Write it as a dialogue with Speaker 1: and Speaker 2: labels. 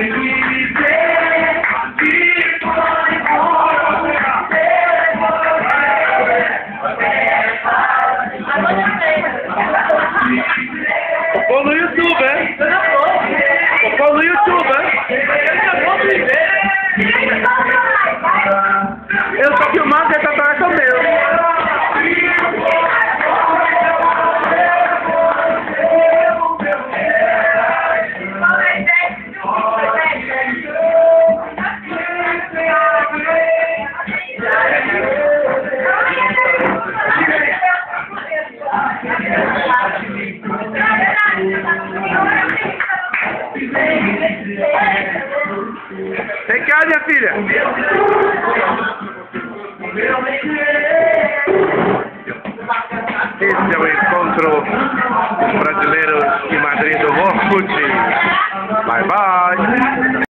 Speaker 1: Pô no YouTube, hein? Pô no YouTube, hein? Eu tô filmando, essa parte é meu. Vem cá, minha filha. Esse é o encontro dos brasileiros em Madrid do Orkut. Bye, bye.